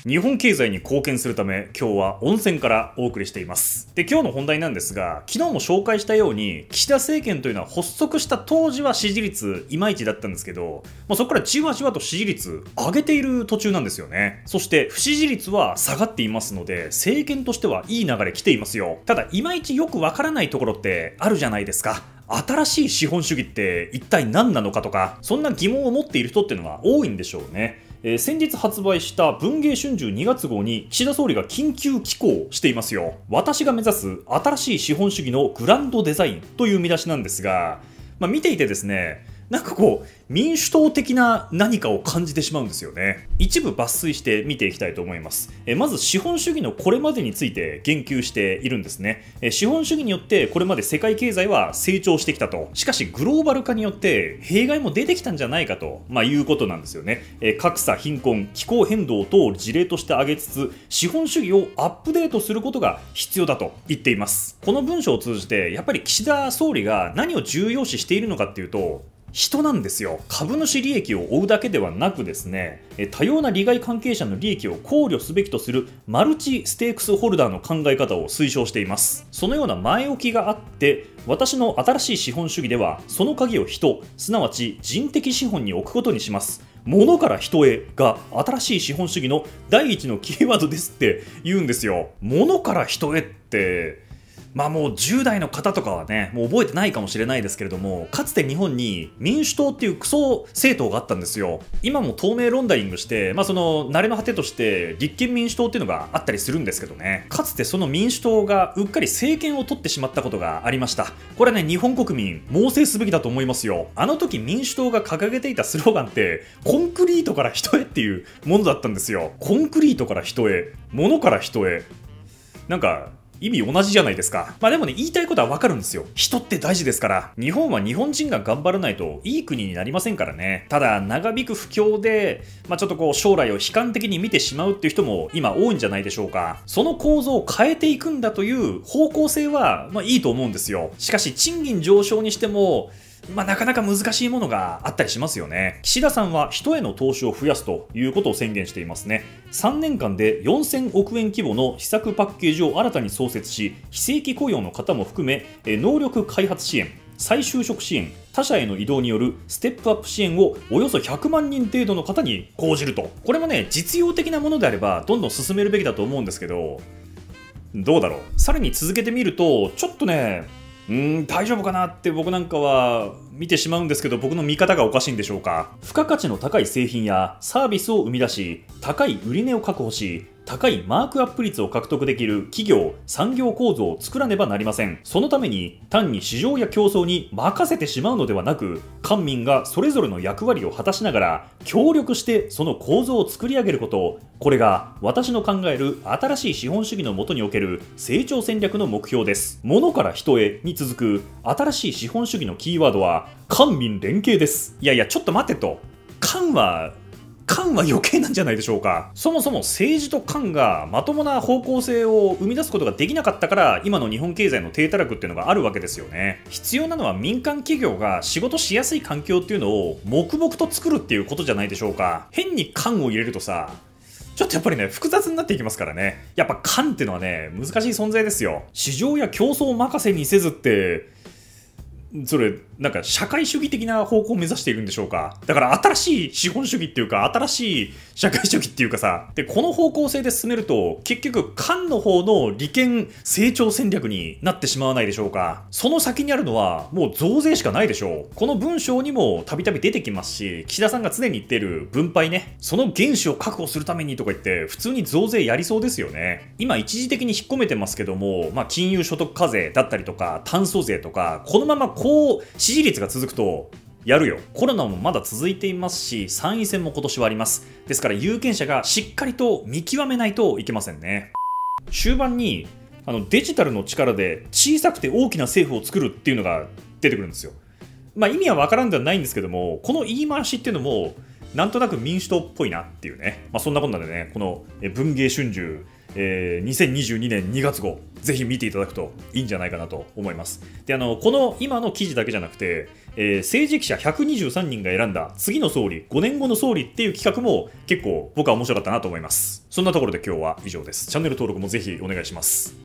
日本経済に貢献するため、今日は温泉からお送りしています。で、今日の本題なんですが、昨日も紹介したように、岸田政権というのは発足した当時は支持率いまいちだったんですけど、そこからじわじわと支持率上げている途中なんですよね。そして不支持率は下がっていますので、政権としてはいい流れ来ていますよ。ただ、いまいちよくわからないところってあるじゃないですか。新しい資本主義って一体何なのかとか、そんな疑問を持っている人っていうのは多いんでしょうね。先日発売した文藝春秋2月号に岸田総理が緊急寄稿していますよ。私が目指す新しい資本主義のグランドデザインという見出しなんですが、見ていてですね、なんか民主党的な何かを感じてしまうんですよね。一部抜粋して見ていきたいと思います。まず資本主義のこれまでについて言及しているんですね。資本主義によってこれまで世界経済は成長してきたと。しかしグローバル化によって弊害も出てきたんじゃないかと、いうことなんですよね。格差、貧困、気候変動等を事例として挙げつつ、資本主義をアップデートすることが必要だと言っています。この文章を通じてやっぱり岸田総理が何を重要視しているのかっていうと、人なんですよ。株主利益を追うだけではなくですね、多様な利害関係者の利益を考慮すべきとするマルチステークスホルダーの考え方を推奨しています。そのような前置きがあって、私の新しい資本主義ではその鍵を人、すなわち人的資本に置くことにします。物から人へが新しい資本主義の第一のキーワードですって言うんですよ。物から人へってもう10代の方とかはね、もう覚えてないかもしれないですけれども、かつて日本に民主党っていうクソ政党があったんですよ。今も透明ロンダリングして、その慣れの果てとして立憲民主党っていうのがあったりするんですけどね、かつてその民主党がうっかり政権を取ってしまったことがありました。これね、日本国民猛省すべきだと思いますよ。あの時民主党が掲げていたスローガンって、コンクリートから人へっていうものだったんですよ。コンクリートから人へ、物から人へ。なんか、意味同じじゃないですか。でもね、言いたいことはわかるんですよ。人って大事ですから。日本は日本人が頑張らないといい国になりませんからね。ただ、長引く不況で、ちょっと将来を悲観的に見てしまうっていう人も今多いんじゃないでしょうか。その構造を変えていくんだという方向性は、いいと思うんですよ。しかし、賃金上昇にしても、なかなか難しいものがあったりしますよね。岸田さんは人への投資を増やすということを宣言していますね。3年間で4000億円規模の施策パッケージを新たに創設し、非正規雇用の方も含め、能力開発支援、再就職支援、他社への移動によるステップアップ支援をおよそ100万人程度の方に講じると。これもね、実用的なものであればどんどん進めるべきだと思うんですけど、どうだろう。さらに続けてみると、ちょっとね、大丈夫かなって僕なんかは見てしまうんですけど、僕の見方がおかしいんでしょうか。付加価値の高い製品やサービスを生み出し、高い売値を確保し、高いマークアップ率を獲得できる企業・産業構造を作らねばなりません。そのために単に市場や競争に任せてしまうのではなく、官民がそれぞれの役割を果たしながら協力してその構造を作り上げること、これが私の考える新しい資本主義の下における成長戦略の目標です。物から人へに続く新しい資本主義のキーワードは官民連携です。いやいや、ちょっと待ってと。官は余計なんじゃないでしょうか。そもそも政治と官がまともな方向性を生み出すことができなかったから、今の日本経済の低たらくっていうのがあるわけですよね。必要なのは民間企業が仕事しやすい環境っていうのを黙々と作るっていうことじゃないでしょうか。変に官を入れるとさ、ちょっとやっぱりね、複雑になっていきますからね。やっぱ官っていうのはね、難しい存在ですよ。市場や競争任せにせずって、それなんか社会主義的な方向を目指しているんでしょうか。だから新しい資本主義っていうか、新しい社会主義っていうかさ、でこの方向性で進めると結局官の方の利権成長戦略になってしまわないでしょうか。その先にあるのはもう増税しかないでしょう。この文章にもたびたび出てきますし、岸田さんが常に言っている分配ね、その原資を確保するためにとか言って普通に増税やりそうですよね。今一時的に引っ込めてますけども、金融所得課税だったりとか炭素税とか、このまま支持率が続くとやるよ。コロナもまだ続いていますし、参院選も今年はあります。ですから有権者がしっかりと見極めないといけませんね。終盤にデジタルの力で小さくて大きな政府を作るっていうのが出てくるんですよ。意味はわからんではないんですけども、この言い回しっていうのもなんとなく民主党っぽいなっていうね。そんなこんなでね、この文藝春秋 2022年2月号、ぜひ見ていただくといいんじゃないかなと思います。で、この今の記事だけじゃなくて、政治記者123人が選んだ次の総理、5年後の総理っていう企画も結構僕は面白かったなと思います。そんなところで今日は以上です。チャンネル登録もぜひお願いします。